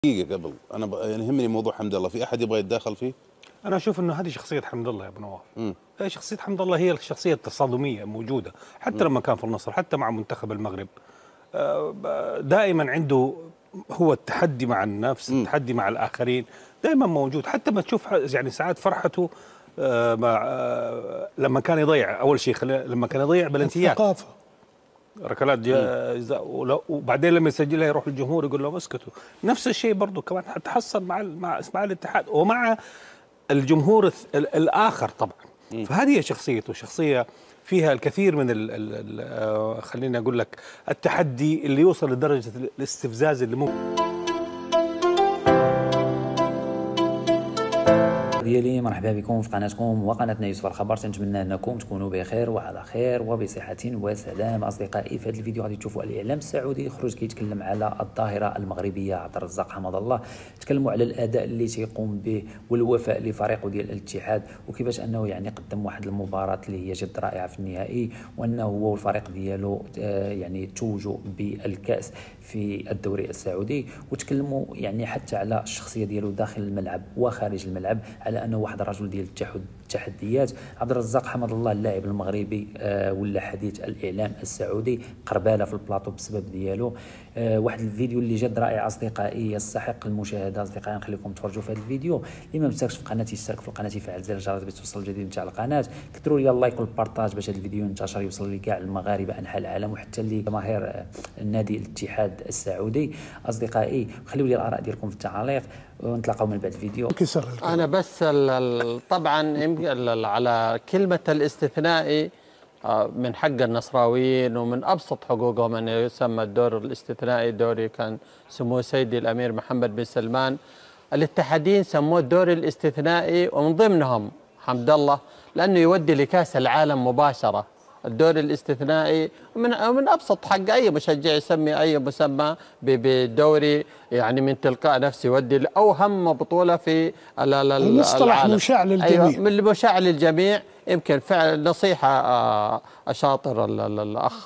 دقيقة قبل أنا يعني يهمني موضوع حمد الله، في أحد يبغى يتداخل فيه؟ أنا أشوف إنه هذه شخصية حمد الله يا أبو نواف. شخصية حمد الله هي الشخصية التصادمية موجودة حتى لما كان في النصر، حتى مع منتخب المغرب. دائما عنده هو التحدي مع النفس، التحدي مع الآخرين دائما موجود. حتى ما تشوف يعني ساعات فرحته مع لما كان يضيع أول شيء لما كان يضيع بلنتيات الثقافة ركلات جزاء، وبعدين لما يسجلها يروح الجمهور يقول لهم اسكتوا. نفس الشيء برضه كمان حتحصل مع الاتحاد ومع الجمهور الآخر طبعا. فهذه هي شخصيته، شخصية فيها الكثير من خليني أقول لك التحدي اللي يوصل لدرجة الاستفزاز اللي ممكن. ديالي مرحبا بكم في قناتكم وقناتنا يوسف الخبر. تنتمنى انكم تكونوا بخير وعلى خير وبصحه وسلام. اصدقائي، في هذا الفيديو غادي تشوفوا الاعلام السعودي خرج كيتكلم على الظاهره المغربيه عبد الرزاق حمد الله. تكلموا على الاداء اللي تيقوم به والوفاء لفريقه ديال الاتحاد، وكيفاش انه يعني قدم واحد المباراه اللي هي جد رائعه في النهائي، وانه هو والفريق ديالو يعني توجوا بالكاس في الدوري السعودي. وتكلموا يعني حتى على الشخصيه ديالو داخل الملعب وخارج الملعب، على انه واحد الرجل ديال التحديات. عبد الرزاق حمد الله اللاعب المغربي ولا حديث الاعلام السعودي، قرباله في البلاطو بسبب ديالو. واحد الفيديو اللي جد رائع اصدقائي، يستحق المشاهده. اصدقائي نخليكم تفرجوا في هذا الفيديو. اللي ما مشتركش في قناتي يشترك في القناه، يفعل زر الجرس باش توصل الجديد نتاع القناه. كثروا لي اللايك والبارطاج باش هذا الفيديو ينتشر يوصل لكاع المغاربه انحاء العالم وحتى لجماهير النادي الاتحاد السعودي. اصدقائي خليوا لي الاراء ديالكم في التعاليق ونتلاقاو من بعد الفيديو. انا بس طبعا على كلمه الاستثنائي من حق النصراويين ومن ابسط حقوقهم ان يسمى الدور الاستثنائي دوري. كان سموه سيدي الامير محمد بن سلمان. الاتحادين سموه الدور الاستثنائي ومن ضمنهم حمد الله، لانه يودي لكاس العالم مباشره. الدور الاستثنائي من ابسط حق اي مشجع يسمي اي مسمى بدوري، يعني من تلقاء نفسه يودي لاوهم بطوله في المصطلح مشاع للجميع. أيوة، من المشاع للجميع. يمكن فعل نصيحه شاطر الاخ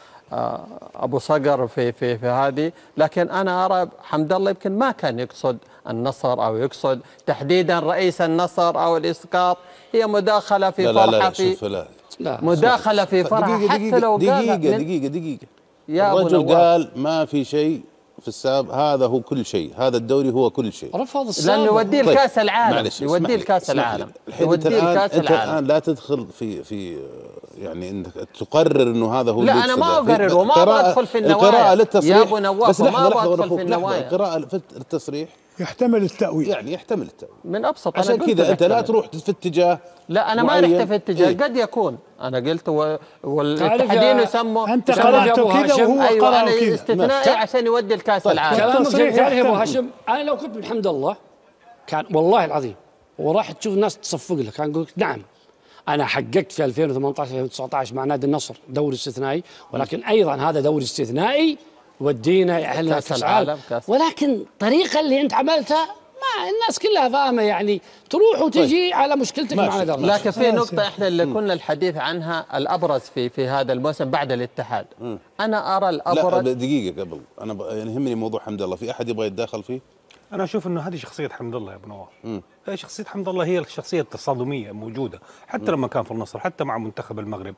ابو صقر في هذه، لكن انا ارى حمد الله يمكن ما كان يقصد النصر او يقصد تحديدا رئيس النصر او الاسقاط. هي مداخله في فرحه، لا مداخله في فرحه. حتى لو دقيقة الرجل قال ما في شيء في السابق، هذا هو كل شيء، هذا الدوري هو كل شيء، رفض السابق لانه يوديه الكاس العالم. يوديه الكاس العالم. انت الان لا تدخل في يعني انك تقرر انه هذا هو. لا انا ما اقرر وما ادخل في النوايا. القراءة للتصريح يا ابو نواف ما ادخل في النوايا. القراءة في التصريح يحتمل التأويل، يعني يحتمل التأويل من ابسط. عشان كذا انت لا تروح في اتجاه. لا انا ما رحت في اتجاه. قد يكون انا قلت والاتحادين يسموا انت قراته كذا وهو قرأه كذا استثنائي عشان يودي الكاس العالم. كلامك تعرف يا ابو هاشم، انا لو كنت من حمد الله كان والله العظيم وراح تشوف الناس تصفق لك، كان اقول لك نعم انا حققت في 2018 2019 مع نادي النصر دوري استثنائي، ولكن ايضا هذا دوري استثنائي ودينا اهل كاس العالم. ولكن الطريقه اللي انت عملتها ما الناس كلها فاهمه، يعني تروح وتجي على مشكلتك مع نادي النصر. لكن في نقطه احنا اللي كنا الحديث عنها الابرز في هذا الموسم بعد الاتحاد. انا ارى الابرز. لا دقيقه قبل انا يعني يهمني موضوع حمد الله، في احد يبغى يتداخل فيه؟ أنا أشوف إنه هذه شخصية حمد الله يا أبو نواف. شخصية حمد الله هي الشخصية التصادمية موجودة حتى لما كان في النصر، حتى مع منتخب المغرب.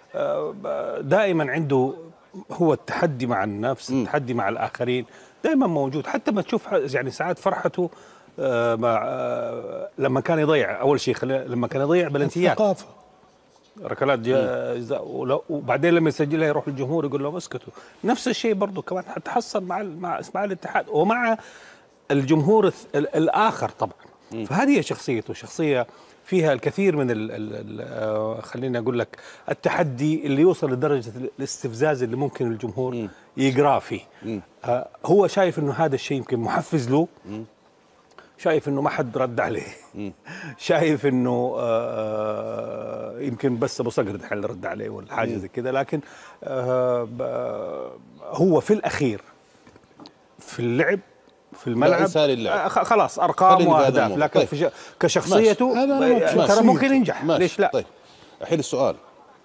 دائما عنده هو التحدي مع النفس، التحدي مع الآخرين دائما موجود. حتى ما تشوف يعني ساعات فرحته مع لما كان يضيع أول شيء لما كان يضيع بلنتيات الثقافة ركلات جزاء، وبعدين لما يسجلها يروح الجمهور يقول لهم اسكتوا. نفس الشيء برضه كمان حتحصل مع الاتحاد ومع الجمهور الآخر طبعا. فهذه هي شخصيته، شخصية فيها الكثير من خليني أقول لك التحدي اللي يوصل لدرجة الاستفزاز اللي ممكن الجمهور يقرأ فيه. هو شايف إنه هذا الشيء يمكن محفز له، شايف إنه ما حد رد عليه، شايف إنه يمكن بس أبو صقر دحين رد عليه ولا حاجة زي كذا، لكن هو في الأخير في اللعب في الملعب خلاص ارقام واهداف، لكن طيب. كشخصيته ترى ممكن ينجح. ليش لا؟ طيب الحين السؤال،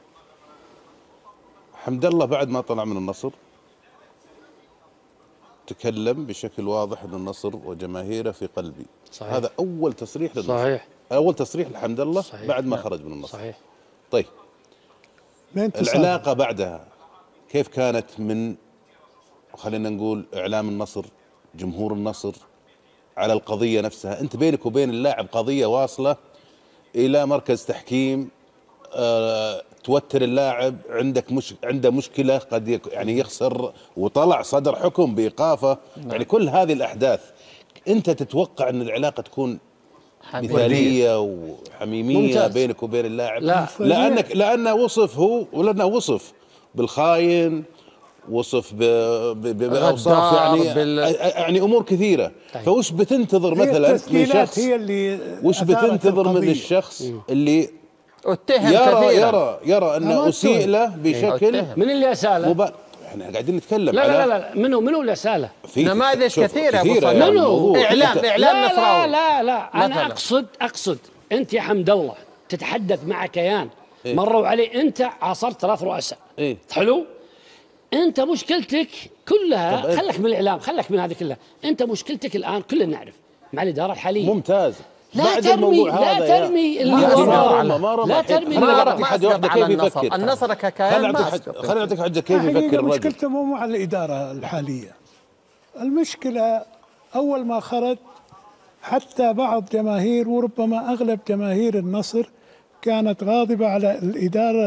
حمد الله بعد ما طلع من النصر تكلم بشكل واضح أن النصر وجماهيره في قلبي. صحيح. هذا أول تصريح للنصر. صحيح. أول تصريح لحمد الله صحيح. بعد ما خرج من النصر. صحيح. طيب من العلاقة بعدها كيف كانت من خلينا نقول إعلام النصر، جمهور النصر على القضية نفسها؟ أنت بينك وبين اللاعب قضية واصلة إلى مركز تحكيم، توتر اللاعب، عنده مشكلة قد يعني يخسر، وطلع صدر حكم بإيقافه. يعني كل هذه الأحداث أنت تتوقع أن العلاقة تكون مثالية وحميمية ممتاز. بينك وبين اللاعب؟ لا. لأنه وصف هو، ولأنه وصف بالخاين، وصف بأوصاف يعني أمور كثيرة. طيب. فوش بتنتظر مثلا من شخص، هي اللي وش بتنتظر من الشخص اللي اتهم يرى أنه أسيء له بشكل من اللي أساله؟ احنا قاعدين نتكلم لا على لا لا منو اللي أساله؟ نماذج كثيرة أبو صالح. يعني منو؟ إعلام نصراوي. لا أنا مثلاً. أقصد أنت يا حمد الله تتحدث مع كيان مروا عليه، أنت عاصرت 3 رؤساء. حلو؟ أنت مشكلتك كلها، خلك من الإعلام، خلك من هذه كلها، أنت مشكلتك الآن كلنا نعرف مع الإدارة الحالية. ممتاز. لا ترمي اللي وراء، لا ترمي اللي وراء. حد واحد كيف يفكر النصر ككيان. خلينا نعطيك حاجة كيف يفكر الرجل. مشكلته مو مع الإدارة الحالية، المشكلة أول ما خرج حتى بعض جماهير وربما أغلب جماهير النصر كانت غاضبة على الإدارة.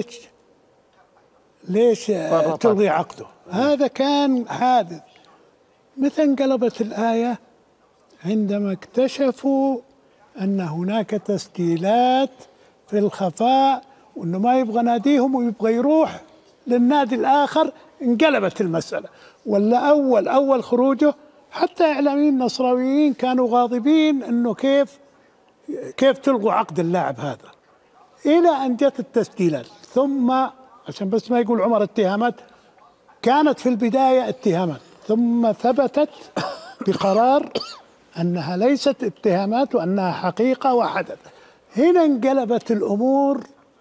ليش تلغي عقده؟ هذا كان حادث. متى انقلبت الآية؟ عندما اكتشفوا أن هناك تسجيلات في الخفاء، وأنه ما يبغى ناديهم ويبغى يروح للنادي الآخر. انقلبت المسألة. ولا أول خروجه حتى إعلاميين نصراويين كانوا غاضبين أنه كيف تلغوا عقد اللاعب هذا، إلى أن جت التسجيلات. ثم عشان بس ما يقول عمر اتهامات، كانت في البداية اتهامات، ثم ثبتت بقرار أنها ليست اتهامات وأنها حقيقة وحدث. هنا انقلبت الأمور.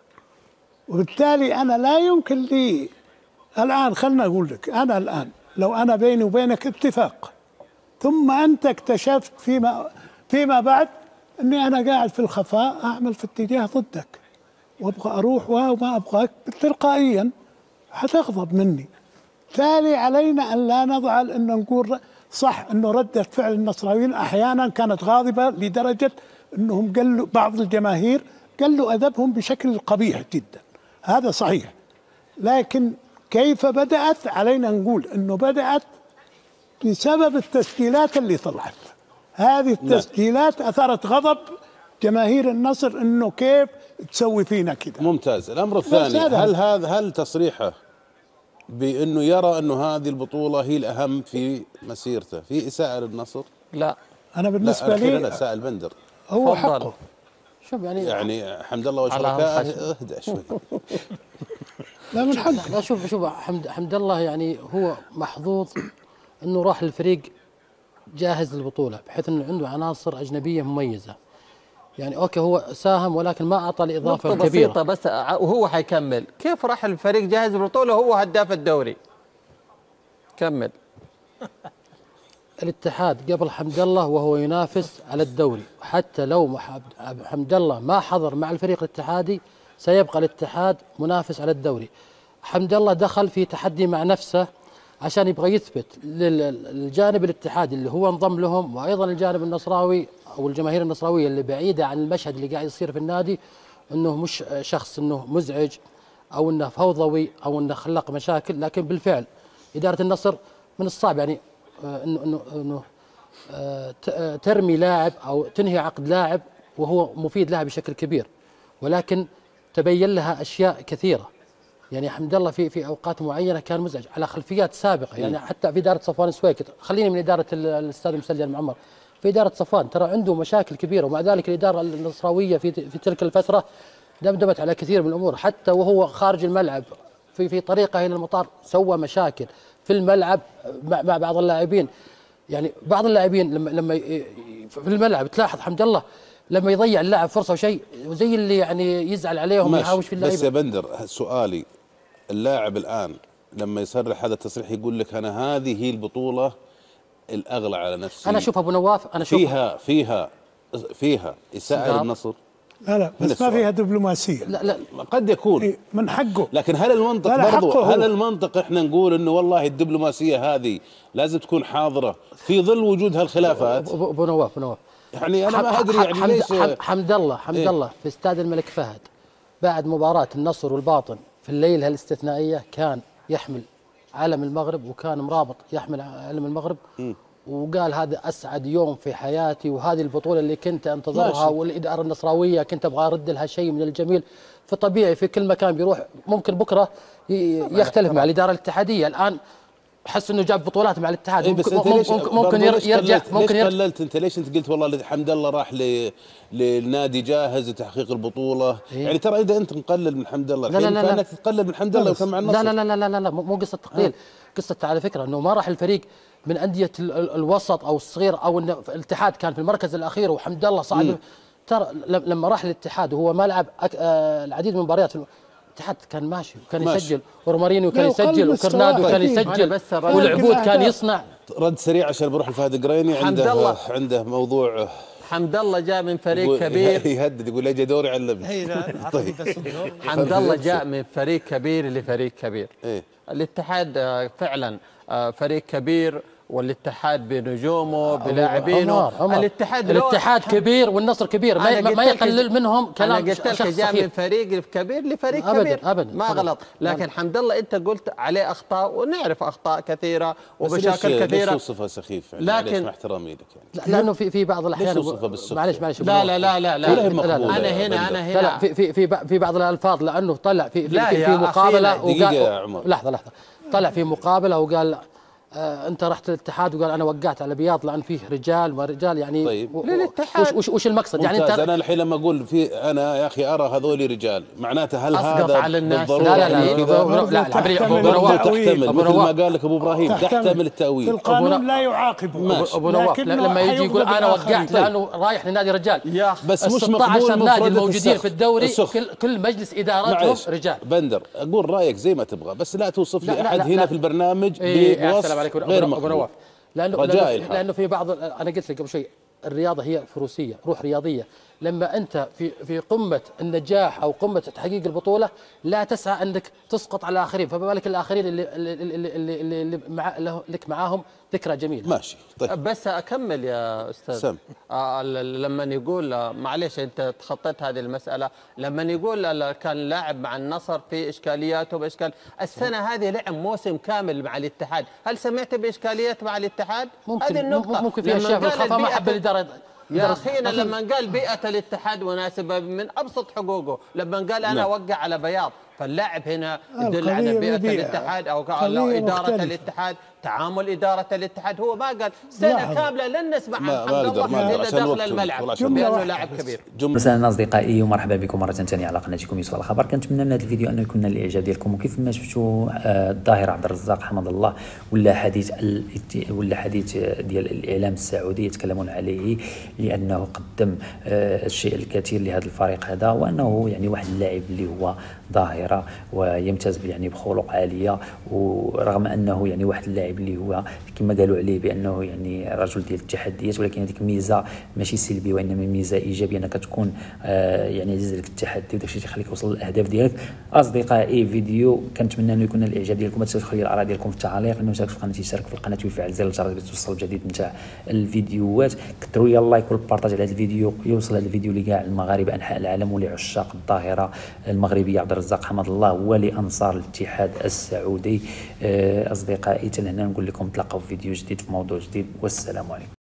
وبالتالي أنا لا يمكن لي الآن، خلنا أقول لك، أنا الآن لو أنا بيني وبينك اتفاق، ثم أنت اكتشفت فيما بعد أني أنا قاعد في الخفاء أعمل في اتجاه ضدك وأبغى أروح وما أبغاك، تلقائيا حتغضب مني. بالتالي علينا أن لا نضعل أن نقول صح أنه ردة فعل النصراويين أحيانا كانت غاضبة لدرجة أنهم قالوا بعض الجماهير قالوا أدبهم بشكل قبيح جدا، هذا صحيح. لكن كيف بدأت؟ علينا نقول أنه بدأت بسبب التسجيلات اللي طلعت. هذه التسجيلات أثارت غضب جماهير النصر، أنه كيف تسوي فينا كده. ممتاز. الأمر الثاني، هل تصريحه بأنه يرى أنه هذه البطولة هي الأهم في مسيرته في إساءة للنصر؟ لا، أنا بالنسبة لي لا، سائل بندر هو حقه. شوف يعني حمد الله وشركائه اهدأ شوي. لا من حقه. لا شوف حمد الله يعني هو محظوظ انه راح للفريق جاهز للبطوله، بحيث انه عنده عناصر اجنبيه مميزه. يعني اوكي هو ساهم ولكن ما اعطى الاضافه الكبيره. بسيطه بس وهو حيكمل. كيف راح الفريق جاهز للبطوله وهو هداف الدوري؟ كمل. الاتحاد قبل حمد الله وهو ينافس على الدوري، حتى لو حمد الله ما حضر مع الفريق الاتحادي سيبقى الاتحاد منافس على الدوري. حمد الله دخل في تحدي مع نفسه عشان يبغى يثبت للجانب الاتحادي اللي هو انضم لهم، وايضا الجانب النصراوي او الجماهير النصراويه اللي بعيده عن المشهد اللي قاعد يصير في النادي، انه مش شخص انه مزعج او انه فوضوي او انه خلق مشاكل. لكن بالفعل اداره النصر من الصعب يعني انه ترمي لاعب او تنهي عقد لاعب وهو مفيد لها بشكل كبير، ولكن تبين لها اشياء كثيره. يعني حمد الله في اوقات معينه كان مزعج على خلفيات سابقه، يعني حتى في اداره صفوان السويكت، خليني من اداره الاستاذ مسلي معمر، في اداره صفوان ترى عنده مشاكل كبيره، ومع ذلك الاداره النصراويه في تلك الفتره دمدمت على كثير من الامور، حتى وهو خارج الملعب في طريقه الى المطار سوى مشاكل في الملعب مع بعض اللاعبين. يعني بعض اللاعبين لما في الملعب تلاحظ حمد الله لما يضيع اللاعب فرصه وشيء وزي اللي يعني يزعل عليهم ويهاوش في اللعيبه. بس يا بندر سؤالي، اللاعب الان لما يصرح هذا التصريح يقول لك انا هذه هي البطوله الاغلى على نفسي. انا اشوف ابو نواف، انا اشوف فيها اساءه للنصر. لا بس ما فيها دبلوماسيه. لا قد يكون من حقه، لكن هل المنطق برضو هل المنطق احنا نقول انه والله الدبلوماسيه هذه لازم تكون حاضره في ظل وجود هالخلافات؟ ابو نواف يعني انا ما ادري يعني ليش حمد الله في استاد الملك فهد بعد مباراه النصر والباطن في الليله الاستثنائيه كان يحمل علم المغرب، وكان مرابط يحمل علم المغرب، وقال هذا اسعد يوم في حياتي، وهذه البطوله اللي كنت انتظرها، والاداره النصراويه كنت ابغى ارد لها شيء من الجميل. فطبيعي في كل مكان بيروح ممكن بكره يختلف مع الاداره الاتحاديه. الان احس انه جاب بطولات مع الاتحاد، ممكن يرجع. ممكن ليش قللت انت؟ ليش انت قلت والله حمد الله راح للنادي جاهز لتحقيق البطوله؟ يعني ترى اذا انت مقلل من حمد الله الحين فانك تقلل من حمد الله وكان مع النصر. لا مو قصه تقليل، قصه على فكره انه ما راح الفريق من انديه الوسط او الصغير، او ان الاتحاد كان في المركز الاخير وحمد الله صعد. ترى لما راح الاتحاد وهو ما لعب العديد من المباريات، الاتحاد كان ماشي وكان يسجل، ورومارينيو كان يسجل، وكرنادو كان يسجل، والعبود كان يصنع. رد سريع عشان بروح الفهد قريني. عنده موضوع. حمد الله جاء من فريق كبير، يهدد يقول اجي دوري علمني. طيب حمد الله جاء من فريق كبير لفريق كبير. الاتحاد فعلا فريق كبير، والاتحاد بنجومه بلاعبينه. الاتحاد كبير والنصر كبير، ما يقلل منهم كلام. انا قلت لك جاء من فريق كبير لفريق كبير ما غلط، لكن حمد الله انت قلت عليه اخطاء، ونعرف اخطاء كثيره ومشاكل كثيره. ليش توصفها سخيف يعني؟ لكن مع احترامي لك يعني لانه في بعض الاحيان معلش لا انا هنا في بعض الالفاظ، لانه طلع في مقابله وقال لحظه طلع في مقابله وقال انت رحت الاتحاد، وقال انا وقعت على بياض لان فيه رجال ورجال. يعني طيب للاتحاد وش المقصد؟ يعني انت انا الحين لما اقول انا يا اخي ارى هذول رجال، معناته هل هذا على الناس؟ لا تحتمل مثل ما قال لك ابو ابراهيم، تحتمل التاويل. القانون لا يعاقبه. ابو نواف لما يجي يقول انا وقعت لانه رايح لنادي رجال، بس مش 16 نادي الموجودين في الدوري كل مجلس ادارتهم رجال. بندر اقول رايك زي ما تبغى، بس لا توصف لي احد هنا في البرنامج بوصف غير مقبول. لانه في بعض، انا قلت لك قبل شيء، الرياضه هي فروسيه، روح رياضيه. لما انت في قمه النجاح او قمه تحقيق البطوله لا تسعى انك تسقط على الاخرين، فما بالك الاخرين اللي لك معاهم ذكرى جميله. ماشي طيب بس اكمل يا استاذ. لما يقول معلش انت تخطيت هذه المساله، لما يقول كان لاعب مع النصر في اشكالياته باشكال، السنه هذه لعب موسم كامل مع الاتحاد، هل سمعت باشكاليات مع الاتحاد؟ هذه النقطه. ممكن في اشياء في الخطا ما حب الاداره يا اخينا. لما قال بيئه الاتحاد مناسبه من ابسط حقوقه، لما قال انا اوقع على بياض، فاللاعب هنا يدل على بيئه الاتحاد او اداره الاتحاد، تعامل اداره الاتحاد. هو ما قال سنه كامله لن نسمع عن حمد الله الا داخل الملعب بانه لاعب كبير. مساء اصدقائي ومرحبا بكم مره ثانيه على قناتكم يوسف الخبر. كنتمنى من هذا الفيديو انه يكون الاعجاب ديالكم، وكيف ما شفتوا الظاهره عبد الرزاق حمد الله ولا حديث ديال الاعلام السعودي يتكلمون عليه، لانه قدم الشيء الكثير لهذا الفريق هذا، وانه يعني واحد اللاعب اللي هو ظاهره ويمتاز يعني بخلق عاليه، ورغم انه يعني واحد اللاعب اللي هو كما قالوا عليه بانه يعني رجل ديال التحديات، ولكن هذيك ميزه ماشي سلبيه وانما ميزه ايجابيه، انك تكون يعني عزيز لك التحدي، وداك الشيء تيخليك توصل للاهداف ديالك. اصدقائي فيديو كنتمنى انه يكون الاعجاب ديالكم، ما تنساوش تخليو الاراء ديالكم في التعليق، انه يشارك في القناه يشارك في القناه ويفعل زر الجرس باش توصل الجديد نتاع الفيديوهات. كثروا يا اللايك والبارطاج على هذا الفيديو، يوصل هذا الفيديو لكاع المغاربه انحاء العالم ولعشاق الظاهره المغربيه عبد الرزاق حمد الله ولانصار الاتحاد السعودي. اصدقائي تلهنا نقول لكم تلاقاو في فيديو جديد في موضوع جديد، والسلام عليكم.